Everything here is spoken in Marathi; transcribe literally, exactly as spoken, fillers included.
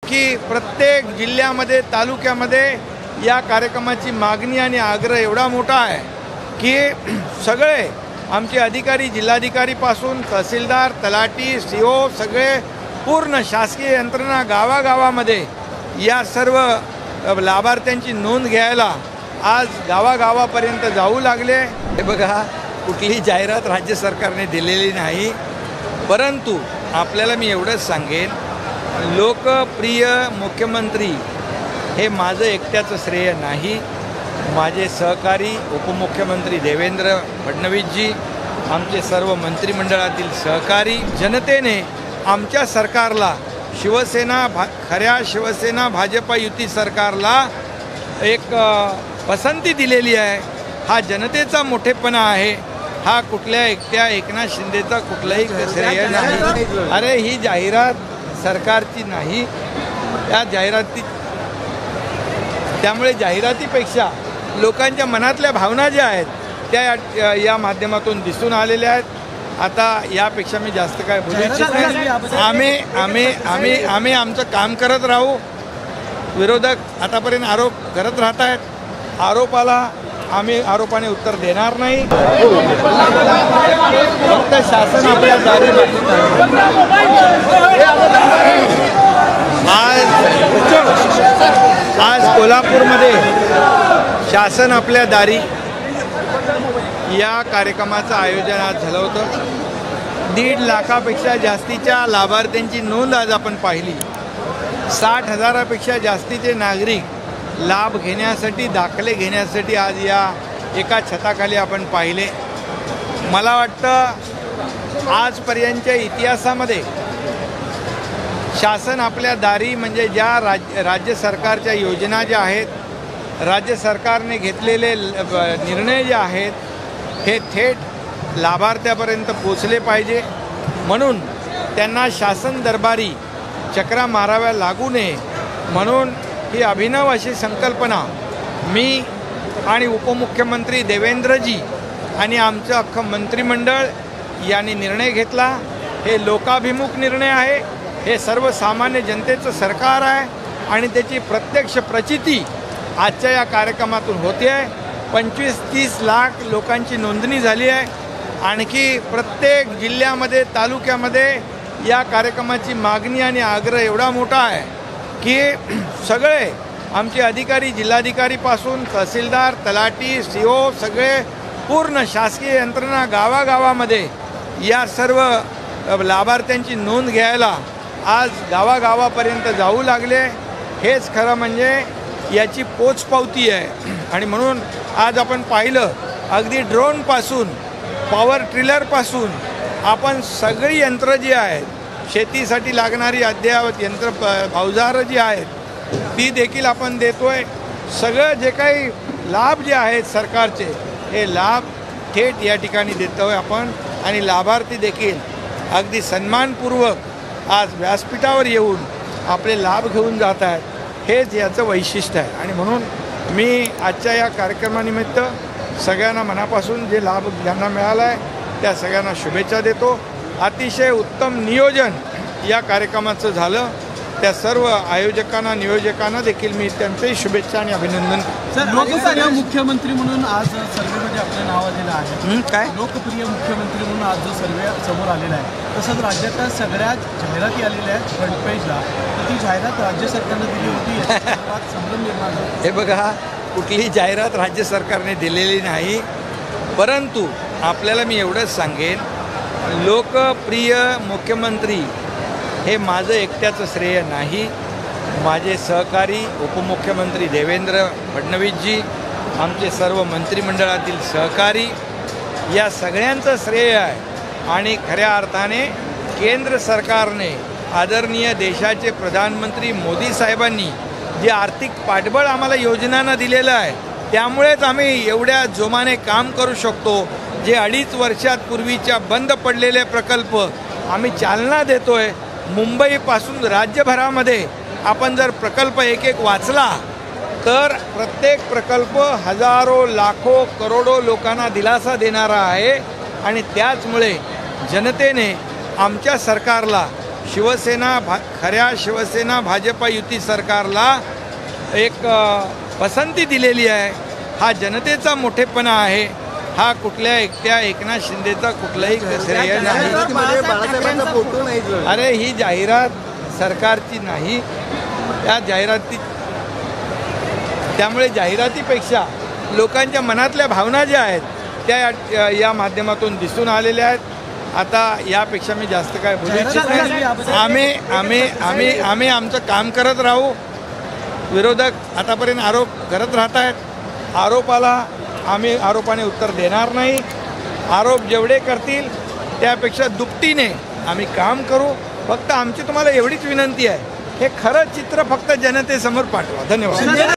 की प्रत्येक जिल्ह्यामध्ये तालुक्यामध्ये या कार्यक्रमाची मागणी आणि आग्रह एवढा मोठा आहे की सगळे आमचे अधिकारी जिल्हाधिकारीपासून तहसीलदार तलाठी सी ओ सगळे पूर्ण शासकीय यंत्रणा गावागावामध्ये या सर्व लाभार्थ्यांची नोंद घ्यायला आज गावागावापर्यंत जाऊ लागले। हे बघा, कुठलीही जाहिरात राज्य सरकारने दिलेली नाही, परंतु आपल्याला मी एवढंच सांगेन, लोकप्रिय मुख्यमंत्री हे माझं एकट्याचं श्रेय नाही। माझे सहकारी उपमुख्यमंत्री देवेंद्र फडणवीसजी, आमचे सर्व मंत्रिमंडळातील सहकारी, जनतेने आमच्या सरकारला शिवसेना भा खऱ्या शिवसेना भाजपा युती सरकारला एक पसंती दिलेली आहे। हा जनतेचा मोठेपणा आहे, हा कुठल्या एकट्या एकनाथ शिंदेचा कुठलाही श्रेय नाही। अरे ही जाहिरात सरकारची नाही, या जाहिराती त्यामुळे जाहिरातीपेक्षा लोकांच्या मनातल्या भावना ज्या आहेत त्या या माध्यमातून दिसून आलेल्या आहेत। आता यापेक्षा मी जास्त काय बोलू इच्छित नाही। आम्ही आम्ही आम्ही आम्ही आमचं काम करत राहू। विरोधक आतापर्यंत आरोप करत राहत आहेत, आरोपाला आम्ही आरोपाने उत्तर देणार नाही। फक्त शासन आपल्या दारी आज आज कोल्हापूरमध्ये शासन आपल्या दारी या कार्यक्रमाचं आयोजन आज झालं होतं। दीड लाखापेक्षा जास्तीच्या लाभार्थ्यांची नोंद आज आपण पाहिली। साठ हजारापेक्षा जास्तीचे नागरिक लाभ घेण्यासाठी दाखले घेण्यासाठी आज या एका छताखाली आपण पाहिले। मला वाटतं आजपर्यंतच्या इतिहासामध्ये शासन आपल्या दारी म्हणजे ज्या राज्य राज्य सरकारच्या योजना ज्या आहेत, राज्य सरकारने घेतलेले निर्णय जे आहेत हे थेट लाभार्थ्यापर्यंत पोचले पाहिजे, म्हणून त्यांना शासन दरबारी चक्रा माराव्या लागू नये म्हणून ही अभिनव अशी संकल्पना मी आणि उपमुख्यमंत्री देवेंद्रजी आणि आमचं अख्खं मंत्रिमंडळ यांनी निर्णय घेतला। हे लोकाभिमुख निर्णय आहे, हे सर्वसामान्य जनतेचं सरकार आहे आणि त्याची प्रत्यक्ष प्रचिती आजच्या या कार्यक्रमातून होते आहे। पंचवीस तीस लाख लोकांची नोंदणी झाली आहे। आणखी प्रत्येक जिल्ह्यामध्ये तालुक्यामध्ये या कार्यक्रमाची मागणी आणि आग्रह एवढा मोठा आहे की सगळे आमचे अधिकारी जिल्हाधिकारीपासून तहसीलदार तलाठी सी ओ सगळे पूर्ण शासकीय यंत्रणा गावागावामध्ये या सर्व लाभार्थ्यांची नोंद घ्यायला आज गावागावापर्यंत जाऊ लागले। हेच खरं म्हणजे याची पोचपावती आहे। आणि म्हणून आज आपण पाहिलं, अगदी ड्रोनपासून पॉवर ट्रिलरपासून आपण सगळी यंत्र जी आहेत, शेतीसाठी लागणारी अद्ययावत यंत्र अवजारं जी आहेत ती देखील आपण देतोय। सगळं जे काही लाभ जे आहेत सरकारचे हे लाभ थेट या ठिकाणी देतोय आपण आणि लाभार्थी देखील अगदी सन्मानपूर्वक आज व्यासपीठावर येऊन आपले लाभ घेऊन जात आहेत। हेच याचं वैशिष्ट्य आहे आणि म्हणून मी आजच्या या कार्यक्रमानिमित्त सगळ्यांना मनापासून जे लाभ ज्यांना मिळाला आहे त्या सगळ्यांना शुभेच्छा देतो। अतिशय उत्तम नियोजन या कार्यक्रमाचं झालं, त्या सर्व आयोजकांना नियोजकांना देखील मी त्यांचेही शुभेच्छा आणि अभिनंदन सर। लोकप्रिय मुख्यमंत्री म्हणून आज सर्वेमध्ये आपलं नाव आलेलं आहे, काय लोकप्रिय मुख्यमंत्री म्हणून आज जो सर्वे समोर आलेला आहे, तसंच राज्यातल्या सगळ्याच जाहिराती आलेल्या आहेत फ्रंट पेजला, तर ती जाहिरात राज्य सरकारनं दिली होती, संभ्रम निर्माण झाला। हे बघा, कुठलीही जाहिरात राज्य सरकारने दिलेली नाही, परंतु आपल्याला मी एवढंच सांगेन, लोकप्रिय मुख्यमंत्री हे माझं एकट्याचं श्रेय नाही। माझे सहकारी उपमुख्यमंत्री देवेंद्र फडणवीसजी, आमचे सर्व मंत्रिमंडळातील सहकारी, या सगळ्यांचं श्रेय आहे। आणि खऱ्या अर्थाने केंद्र सरकारने आदरणीय देशाचे प्रधानमंत्री मोदी साहेबांनी जे आर्थिक पाठबळ आम्हाला योजनांना दिलेलं आहे त्यामुळेच आम्ही एवढ्या जोमाने काम करू शकतो। जे अडीच वर्षात पूर्वीच्या बंद पडलेले प्रकल्प आम्ही चालना देतोय। मुंबईपासून राज्यभरामध्ये आपण जर प्रकल्प एक एक वाचला तर प्रत्येक प्रकल्प हजारो लाखो करोडो लोकांना दिलासा देणारा आहे आणि त्याचमुळे जनतेने आमच्या सरकारला शिवसेना भा खऱ्या शिवसेना भाजपा युती सरकारला एक अ, पसंती दिलेली आहे. हा जनतेचा मोठेपणा आहे. हा कुठल्या एकट्या एकनाथ शिंदेचा कुठलाही श्रेय नाही. बाळासाहेबांचा फोटो नाही जो. अरे ही जाहिरात सरकारची नाही. या जाहिराती त्यामुळे जाहिरातीपेक्षा लोकांच्या मनातल्या भावना ज्या आहेत त्या या- या माध्यमातून दिसून आलेल्या आहेत. आता यापेक्षा मी जास्त काय बोलू इच्छित नाही. आम्ही आम्ही आम्ही आम्ही आमचं काम करत राहू. विरोधक आतापर्यंत आरोप करत राहत आहेत. आरोपाला आम्ही आरोपाने उत्तर देणार नाही. आरोप जेवढे करतील त्यापेक्षा दुपटीने आम्ही काम करू. फक्त आमची तुम्हाला एवढीच विनंती आहे, हे खरं चित्र फक्त जनतेसमोर पाठवा. धन्यवाद.